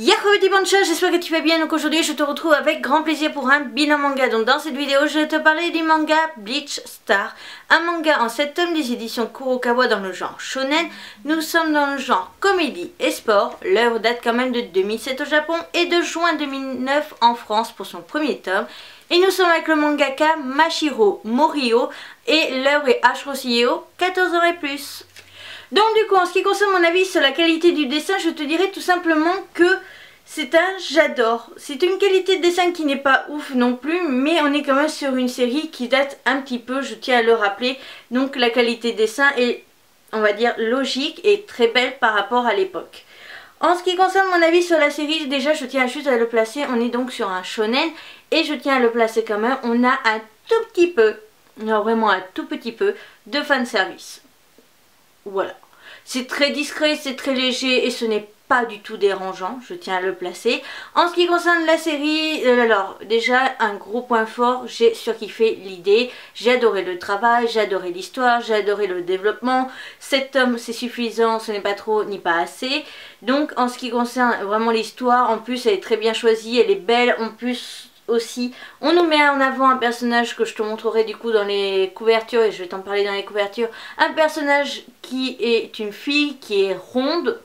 Yahoo petit boncha, j'espère que tu vas bien. Donc aujourd'hui je te retrouve avec grand plaisir pour un bilan manga. Donc dans cette vidéo je vais te parler du manga Bleach Star, un manga en 7 tomes des éditions Kurokawa dans le genre shonen. Nous sommes dans le genre comédie et sport. L'œuvre date quand même de 2007 au Japon et de juin 2009 en France pour son premier tome. Et nous sommes avec le mangaka Mashiro Morio et l'œuvre est Ashro Sieo, 14 ans et plus. Donc du coup en ce qui concerne mon avis sur la qualité du dessin, je te dirais tout simplement que c'est un j'adore. C'est une qualité de dessin qui n'est pas ouf non plus, mais on est quand même sur une série qui date un petit peu, je tiens à le rappeler. Donc la qualité de dessin est, on va dire, logique et très belle par rapport à l'époque. En ce qui concerne mon avis sur la série, déjà je tiens juste à le placer, on est donc sur un shonen et je tiens à le placer quand même, on a un tout petit peu, non vraiment un tout petit peu de fanservice. Voilà, c'est très discret, c'est très léger et ce n'est pas du tout dérangeant, je tiens à le placer. En ce qui concerne la série, alors déjà un gros point fort, j'ai surkiffé l'idée, j'ai adoré le travail, j'ai adoré l'histoire, j'ai adoré le développement. 7 tomes c'est suffisant, ce n'est pas trop ni pas assez. Donc en ce qui concerne vraiment l'histoire, en plus elle est très bien choisie, elle est belle, en plus aussi on nous met en avant un personnage que je te montrerai du coup dans les couvertures et je vais t'en parler dans les couvertures, un personnage qui est une fille qui est ronde.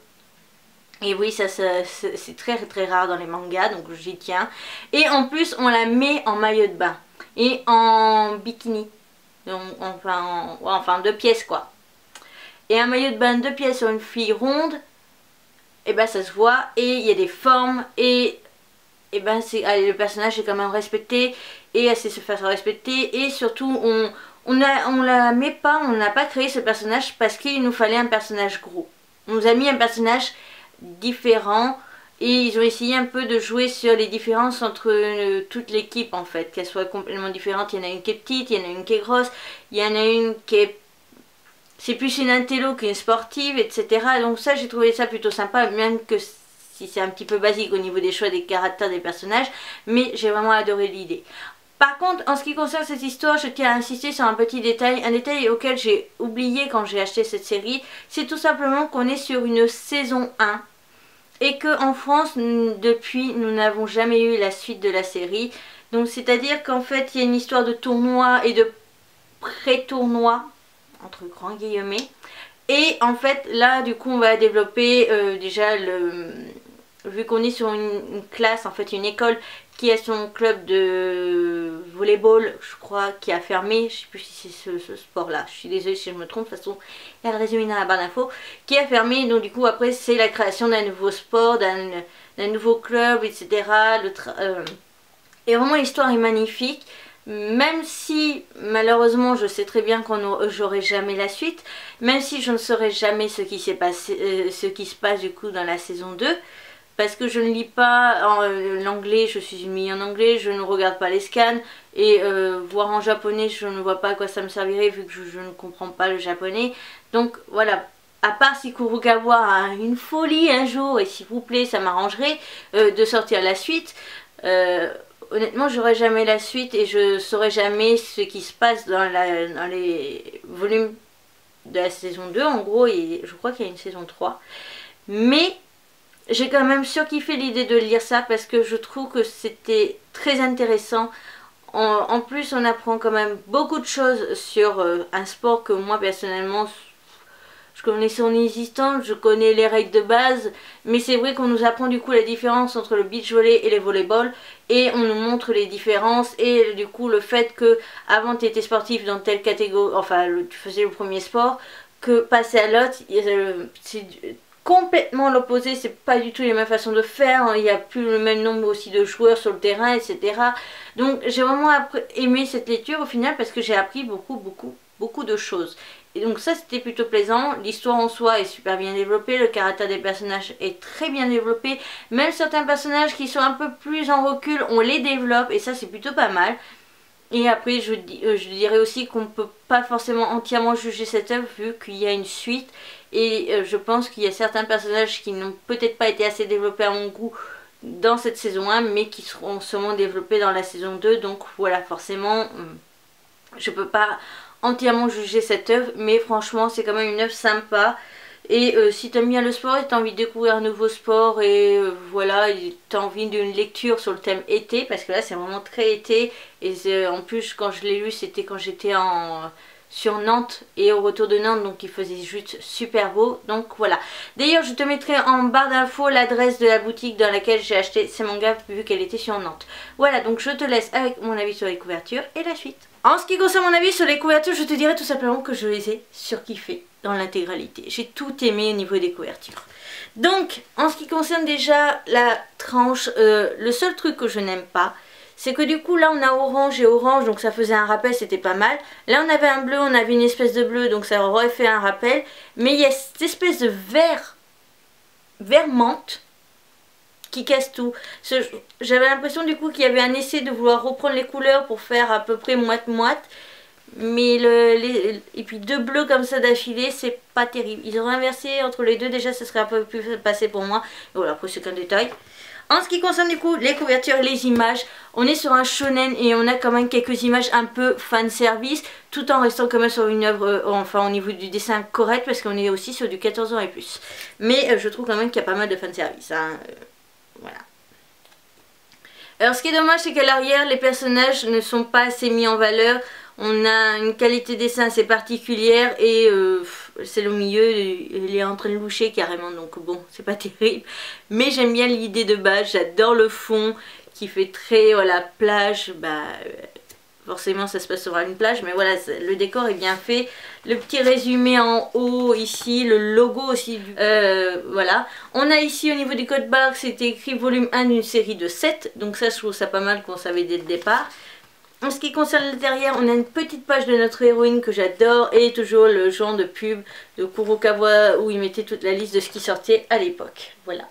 Et oui, ça c'est très très rare dans les mangas, donc j'y tiens. Et en plus, on la met en maillot de bain et en bikini, donc, enfin 2 pièces quoi. Et un maillot de bain 2 pièces sur une fille ronde, et ben ça se voit et il y a des formes et ben le personnage est quand même respecté et elle sait se faire respecter et surtout on la met pas, on n'a pas créé ce personnage parce qu'il nous fallait un personnage gros. On nous a mis un personnage différents et ils ont essayé un peu de jouer sur les différences entre toute l'équipe en fait, qu'elles soient complètement différentes. Il y en a une qui est petite, il y en a une qui est grosse, il y en a une qui est c'est plus une intello qu'une sportive, etc. Donc ça j'ai trouvé ça plutôt sympa, même que si c'est un petit peu basique au niveau des choix des caractères des personnages, mais j'ai vraiment adoré l'idée. Par contre, en ce qui concerne cette histoire, je tiens à insister sur un petit détail, un détail auquel j'ai oublié quand j'ai acheté cette série, c'est tout simplement qu'on est sur une saison 1 et que en France, depuis, nous n'avons jamais eu la suite de la série. Donc c'est-à-dire qu'en fait, il y a une histoire de tournoi et de pré-tournoi, entre grands guillemets. Et en fait, là, du coup, on va développer déjà vu qu'on est sur une classe, en fait, une école qui a son club de volleyball, je crois, qui a fermé. Je sais plus si c'est ce sport-là. Je suis désolée si je me trompe. De toute façon, il y a le résumé dans la barre d'infos. Qui a fermé. Donc, du coup, après, c'est la création d'un nouveau sport, d'un nouveau club, etc. Et vraiment, l'histoire est magnifique. Même si, malheureusement, je sais très bien qu'on j'aurai jamais la suite. Même si je ne saurai jamais ce qui s'est passé, ce qui se passe, du coup, dans la saison 2. Parce que je ne lis pas l'anglais, je suis une mie en anglais, je ne regarde pas les scans et voir en japonais, je ne vois pas à quoi ça me servirait vu que je ne comprends pas le japonais. Donc voilà, à part si Kurokawa a une folie un jour et s'il vous plaît ça m'arrangerait de sortir la suite. Honnêtement j'aurai jamais la suite et je saurai jamais ce qui se passe dans les volumes de la saison 2 en gros, et je crois qu'il y a une saison 3. Mais j'ai quand même surkiffé l'idée de lire ça parce que je trouve que c'était très intéressant. En plus, on apprend quand même beaucoup de choses sur un sport que moi personnellement, je connais son existence, je connais les règles de base. Mais c'est vrai qu'on nous apprend du coup la différence entre le beach volley et le volleyball. Et on nous montre les différences et du coup le fait que avant tu étais sportif dans telle catégorie, enfin tu faisais le premier sport, que passer à l'autre, c'est complètement l'opposé, c'est pas du tout les mêmes façons de faire, il n'y a plus le même nombre aussi de joueurs sur le terrain, etc. Donc j'ai vraiment aimé cette lecture au final parce que j'ai appris beaucoup de choses. Et donc ça c'était plutôt plaisant, l'histoire en soi est super bien développée, le caractère des personnages est très bien développé, même certains personnages qui sont un peu plus en recul, on les développe et ça c'est plutôt pas mal. Et après je dirais aussi qu'on ne peut pas forcément entièrement juger cette œuvre vu qu'il y a une suite. Et je pense qu'il y a certains personnages qui n'ont peut-être pas été assez développés à mon goût dans cette saison 1 mais qui seront sûrement développés dans la saison 2. Donc voilà, forcément je peux pas entièrement juger cette œuvre, mais franchement c'est quand même une œuvre sympa. Et si t'aimes bien le sport et t'as envie de découvrir un nouveau sport et voilà, t'as envie d'une lecture sur le thème été, parce que là c'est vraiment très été. Et en plus quand je l'ai lu c'était quand j'étais sur Nantes et au retour de Nantes, donc il faisait juste super beau. Donc voilà. D'ailleurs je te mettrai en barre d'infos l'adresse de la boutique dans laquelle j'ai acheté ces mangas vu qu'elle était sur Nantes. Voilà, donc je te laisse avec mon avis sur les couvertures et la suite. En ce qui concerne mon avis sur les couvertures, je te dirais tout simplement que je les ai surkiffées dans l'intégralité. J'ai tout aimé au niveau des couvertures. Donc, en ce qui concerne déjà la tranche, le seul truc que je n'aime pas, c'est que du coup là on a orange et orange, donc ça faisait un rappel, c'était pas mal. Là on avait un bleu, on avait une espèce de bleu, donc ça aurait fait un rappel. Mais il y a cette espèce de vert menthe qui casse tout. J'avais l'impression du coup qu'il y avait un essai de vouloir reprendre les couleurs pour faire à peu près moite-moite. Mais et puis deux bleus comme ça d'affilée, c'est pas terrible. Ils ont inversé entre les deux, déjà ça serait un peu plus passé pour moi. Et voilà, après c'est qu'un détail. En ce qui concerne du coup les couvertures et les images, on est sur un shonen et on a quand même quelques images un peu fanservice, tout en restant quand même sur une œuvre, enfin au niveau du dessin correct, parce qu'on est aussi sur du 14 ans et plus. Mais je trouve quand même qu'il y a pas mal de fanservice, hein, voilà. Alors ce qui est dommage, c'est qu'à l'arrière les personnages ne sont pas assez mis en valeur. On a une qualité de dessin assez particulière et celle au milieu, il est en train de loucher carrément, donc bon, c'est pas terrible. Mais j'aime bien l'idée de base, j'adore le fond qui fait très, voilà, plage, bah forcément ça se passe sur une plage, mais voilà, le décor est bien fait. Le petit résumé en haut ici, le logo aussi, voilà. On a ici au niveau du code barre, c'était écrit volume 1 d'une série de 7, donc ça je trouve ça pas mal qu'on savait dès le départ. En ce qui concerne l'intérieur, on a une petite page de notre héroïne que j'adore et toujours le genre de pub de Kurokawa où il mettait toute la liste de ce qui sortait à l'époque. Voilà.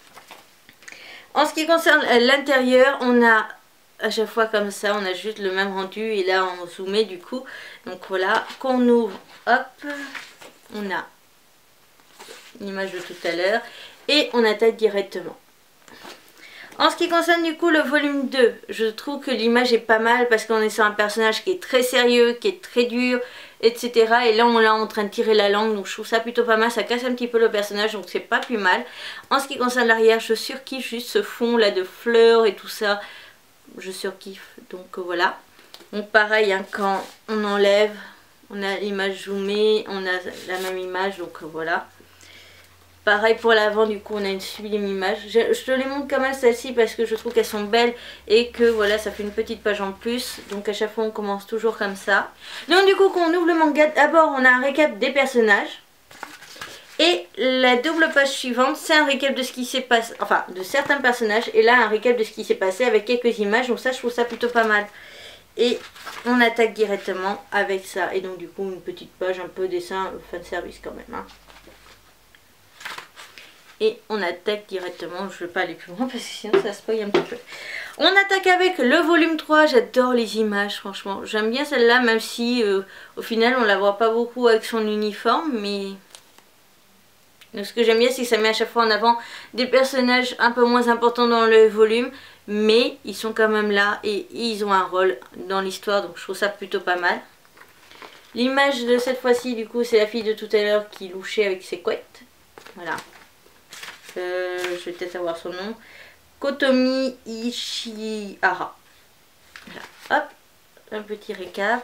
En ce qui concerne l'intérieur, on a à chaque fois comme ça, on a juste le même rendu et là on zoomait du coup. Donc voilà, qu'on ouvre, hop, on a l'image de tout à l'heure et on attaque directement. En ce qui concerne du coup le volume 2, je trouve que l'image est pas mal parce qu'on est sur un personnage qui est très sérieux, qui est très dur, etc. Et là on l'a en train de tirer la langue, donc je trouve ça plutôt pas mal, ça casse un petit peu le personnage, donc c'est pas plus mal. En ce qui concerne l'arrière, je surkiffe juste ce fond là de fleurs et tout ça, je surkiffe, donc voilà. Donc pareil, hein, quand on enlève, on a l'image zoomée, on a la même image, donc voilà. Pareil pour l'avant, du coup on a une sublime image. Je te les montre quand même celles-ci parce que je trouve qu'elles sont belles et que voilà, ça fait une petite page en plus. Donc à chaque fois on commence toujours comme ça. Donc du coup quand on ouvre le manga, d'abord on a un récap des personnages. Et la double page suivante, c'est un récap de ce qui s'est passé, enfin de certains personnages. Et là un récap de ce qui s'est passé avec quelques images. Donc ça je trouve ça plutôt pas mal. Et on attaque directement avec ça. Et donc du coup une petite page un peu dessin fanservice quand même, hein. Et on attaque directement, je ne vais pas aller plus loin parce que sinon ça spoil un petit peu. On attaque avec le volume 3, j'adore les images franchement. J'aime bien celle-là même si au final on la voit pas beaucoup avec son uniforme. Mais donc, ce que j'aime bien c'est que ça met à chaque fois en avant des personnages un peu moins importants dans le volume. Mais ils sont quand même là et ils ont un rôle dans l'histoire, donc je trouve ça plutôt pas mal. L'image de cette fois-ci du coup c'est la fille de tout à l'heure qui louchait avec ses couettes. Voilà. Je vais peut-être avoir son nom. Kotomi Ishihara. Voilà. Hop, un petit récap.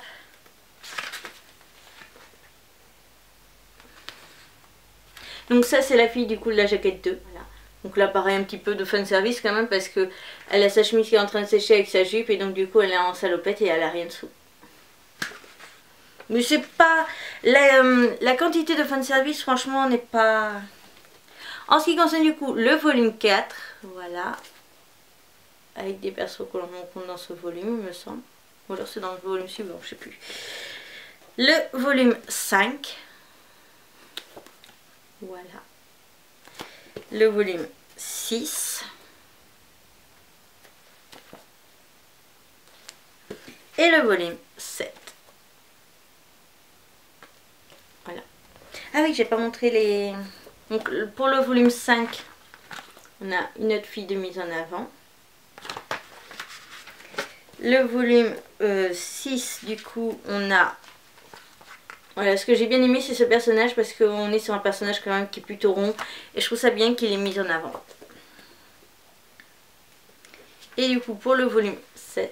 Donc ça c'est la fille du coup de la jaquette 2. Voilà. Donc là pareil un petit peu de fanservice quand même parce que elle a sa chemise qui est en train de sécher avec sa jupe et donc du coup elle est en salopette et elle a rien dessous. Mais c'est pas... La quantité de fanservice franchement n'est pas... En ce qui concerne du coup le volume 4, voilà, avec des persos que l'on rencontre dans ce volume, il me semble. Ou alors c'est dans le volume suivant, je sais plus. Le volume 5, voilà. Le volume 6. Et le volume 7. Voilà. Ah oui, j'ai pas montré les... Donc pour le volume 5, on a une autre fille de mise en avant. Le volume 6, du coup, on a Voilà, ce que j'ai bien aimé c'est ce personnage parce qu'on est sur un personnage quand même qui est plutôt rond et je trouve ça bien qu'il est mis en avant. Et du coup pour le volume 7,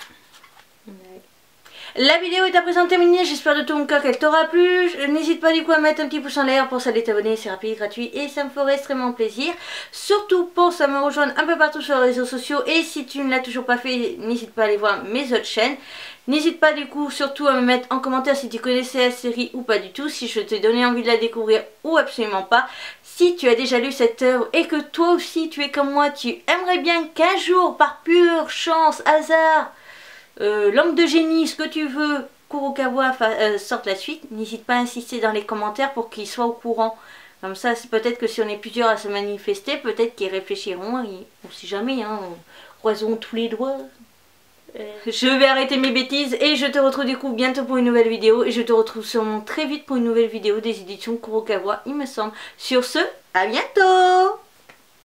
la vidéo est à présent terminée, j'espère de tout mon cœur qu'elle t'aura plu. N'hésite pas du coup à mettre un petit pouce en l'air pour ça de t'abonner, c'est rapide, gratuit et ça me ferait extrêmement plaisir. Surtout pense à me rejoindre un peu partout sur les réseaux sociaux et si tu ne l'as toujours pas fait, n'hésite pas à aller voir mes autres chaînes. N'hésite pas du coup surtout à me mettre en commentaire si tu connaissais la série ou pas du tout, si je t'ai donné envie de la découvrir ou absolument pas. Si tu as déjà lu cette œuvre et que toi aussi tu es comme moi, tu aimerais bien qu'un jour par pure chance, hasard, lampe de génie, ce que tu veux, Kurokawa sorte la suite, n'hésite pas à insister dans les commentaires pour qu'ils soient au courant. Comme ça, c'est peut-être que si on est plusieurs à se manifester, peut-être qu'ils réfléchiront, et on sait jamais, hein, croisons tous les doigts. Je vais arrêter mes bêtises et je te retrouve du coup bientôt pour une nouvelle vidéo et je te retrouve sûrement très vite pour une nouvelle vidéo des éditions Kurokawa, il me semble. Sur ce, à bientôt!